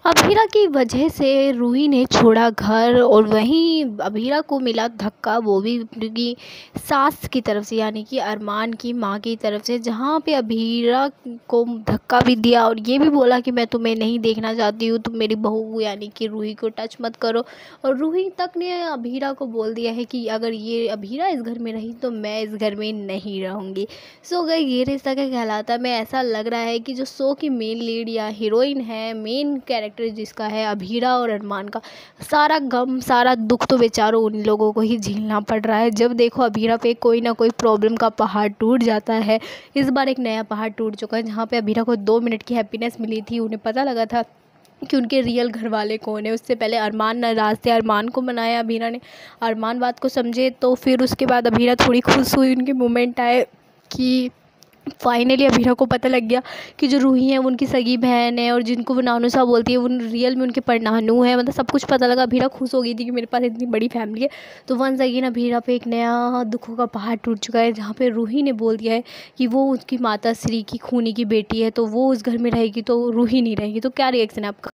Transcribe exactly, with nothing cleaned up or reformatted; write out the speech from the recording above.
अभीरा की वजह से रूही ने छोड़ा घर और वहीं अभीरा को मिला धक्का, वो भी उनकी सास की तरफ से यानी कि अरमान की माँ की तरफ से, जहाँ पे अभीरा को धक्का भी दिया और ये भी बोला कि मैं तुम्हें नहीं देखना चाहती हूँ, तुम मेरी बहू यानी कि रूही को टच मत करो। और रूही तक ने अभीरा को बोल दिया है कि अगर ये अभीरा इस घर में रही तो मैं इस घर में नहीं रहूँगी। सो गई ये रिश्ता क्या कहलाता में ऐसा लग रहा है कि जो शो की मेन लीड या हीरोइन है, मेन कैरेक्टर जिसका है अभीरा और अरमान का, सारा गम सारा दुख तो बेचारों उन लोगों को ही झेलना पड़ रहा है। जब देखो अभीरा पे कोई ना कोई प्रॉब्लम का पहाड़ टूट जाता है। इस बार एक नया पहाड़ टूट चुका है, जहाँ पे अभीरा को दो मिनट की हैप्पीनेस मिली थी। उन्हें पता लगा था कि उनके रियल घर वाले कौन है। उससे पहले अरमान नाराज़ थे, अरमान को मनाया अभीरा ने, अरमान बात को समझे, तो फिर उसके बाद अभीरा थोड़ी खुश हुई। उनके मोमेंट आए कि फाइनली अभीरा को पता लग गया कि जो रूही है वो उनकी सगी बहन है और जिनको वो नानूसा बोलती है वो रियल में उनके परनानू है। मतलब सब कुछ पता लगा। अभीरा खुश हो गई थी कि मेरे पास इतनी बड़ी फैमिली है। तो वंस अगेन अभीरा पे एक नया दुखों का पहाड़ टूट चुका है, जहाँ पे रूही ने बोल दिया है कि वो उसकी माता श्री की खूनी की बेटी है, तो वो उस घर में रहेगी तो रूही नहीं रहेगी। तो क्या रिएक्शन है आपका?